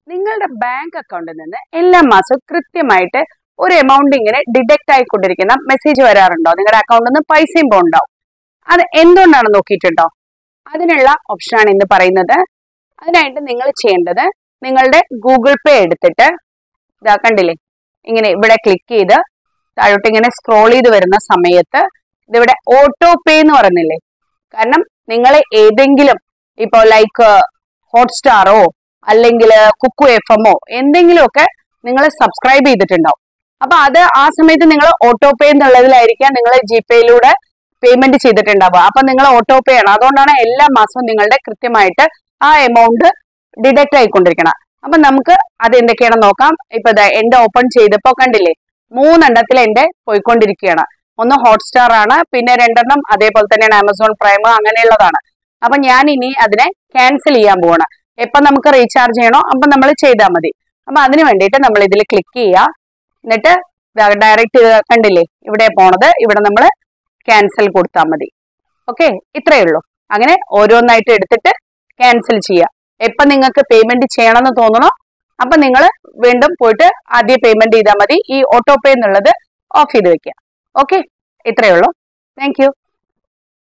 നിങ്ങളുടെ ബാങ്ക് അക്കൗണ്ടിൽ നിന്ന് എല്ലാ മാസവും കൃത്യമായിട്ട് ഒരു എമൗണ്ട് ഇങ്ങനെ ഡിഡക്റ്റ് ആയിക്കൊണ്ടിരിക്കുന്ന മെസ്സേജ് വരാറുണ്ടോ? നിങ്ങളുടെ അക്കൗണ്ടിൽ നിന്ന് പൈസയും പോണ്ടാവും. അത് എന്തുകൊണ്ടാണ് നോക്കിയിട്ടുണ്ടോ? അതിനുള്ള ഓപ്ഷനാണ് ഇന്ന് പറയുന്നത്. അതിനായിട്ട് നിങ്ങൾ ചെയ്യേണ്ടത്, നിങ്ങളുടെ ഗൂഗിൾ പേ എടുത്തിട്ട് ഇതാ കണ്ടില്ലേ, ഇങ്ങനെ ഇവിടെ ക്ലിക്ക് ചെയ്ത് താഴോട്ട് ഇങ്ങനെ സ്ക്രോൾ ചെയ്ത് വരുന്ന സമയത്ത് ഇതിവിടെ ഓട്ടോ പേ എന്ന് പറയുന്നില്ലേ? കാരണം നിങ്ങൾ ഏതെങ്കിലും ഇപ്പോ ലൈക്ക് ഹോട്ട്സ്റ്റാറോ അല്ലെങ്കിൽ കുക്കു FM എന്തെങ്കിലുമൊക്കെ നിങ്ങൾ സബ്സ്ക്രൈബ് ചെയ്തിട്ടുണ്ടാവും. അപ്പൊ അത് ആ സമയത്ത് നിങ്ങൾ ഓട്ടോ പേ എന്നുള്ളതിലായിരിക്കാം നിങ്ങൾ GPayയിലൂടെ പേയ്മെന്റ് ചെയ്തിട്ടുണ്ടാവുക. അപ്പൊ നിങ്ങൾ ഓട്ടോ പേ ആണ്. അതുകൊണ്ടാണ് എല്ലാ മാസവും നിങ്ങളുടെ കൃത്യമായിട്ട് ആ എമൗണ്ട് ഡിഡക്റ്റ് ആയിക്കൊണ്ടിരിക്കണം. അപ്പൊ നമുക്ക് അത് എന്തൊക്കെയാണെന്ന് നോക്കാം. ഇപ്പൊ എന്റെ ഓപ്പൺ ചെയ്തപ്പോ കണ്ടില്ലേ, 3 എണ്ണത്തിൽ എന്റെ പോയിക്കൊണ്ടിരിക്കുകയാണ്. ഒന്ന് ഹോട്ട്സ്റ്റാർ ആണ്, പിന്നെ 2 എണ്ണം അതേപോലെ തന്നെയാണ് ആമസോൺ പ്രൈം, അങ്ങനെയുള്ളതാണ്. അപ്പൊ ഞാൻ ഇനി അതിനെ ക്യാൻസൽ ചെയ്യാൻ പോവാണ്. എപ്പൊ നമുക്ക് റീചാർജ് ചെയ്യണോ അപ്പൊ നമ്മൾ ചെയ്താൽ മതി. അപ്പൊ അതിന് വേണ്ടിയിട്ട് നമ്മൾ ഇതിൽ ക്ലിക്ക് ചെയ്യുക. എന്നിട്ട് ഡയറക്റ്റ് കണ്ടില്ലേ ഇവിടെ പോണത്, ഇവിടെ നമ്മൾ ക്യാൻസൽ കൊടുത്താൽ മതി. ഓക്കെ, ഇത്രയേ ഉള്ളൂ. അങ്ങനെ ഓരോന്നായിട്ട് എടുത്തിട്ട് ക്യാൻസൽ ചെയ്യുക. എപ്പൊ നിങ്ങൾക്ക് പേയ്മെന്റ് ചെയ്യണമെന്ന് തോന്നണോ അപ്പൊ നിങ്ങൾ വീണ്ടും പോയിട്ട് ആദ്യം പേയ്മെന്റ് ചെയ്താൽ മതി. ഈ ഓട്ടോ പേ എന്നുള്ളത് ഓഫ് ചെയ്ത് വെക്കുക. ഓക്കെ, ഇത്രയേ ഉള്ളൂ. Thank U.